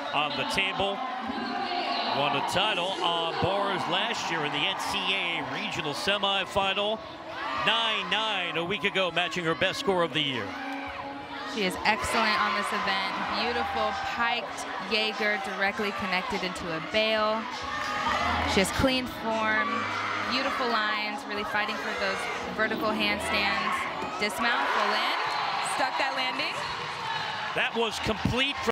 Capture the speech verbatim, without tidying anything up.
on the table. Won a title on bars last year in the N C A A regional semifinal. nine nine a week ago, matching her best score of the year. She is excellent on this event. Beautiful piked Jaeger directly connected into a bail. She has clean form, beautiful lines, really fighting for those vertical handstands. Dismount, full in, stuck that landing. That was complete.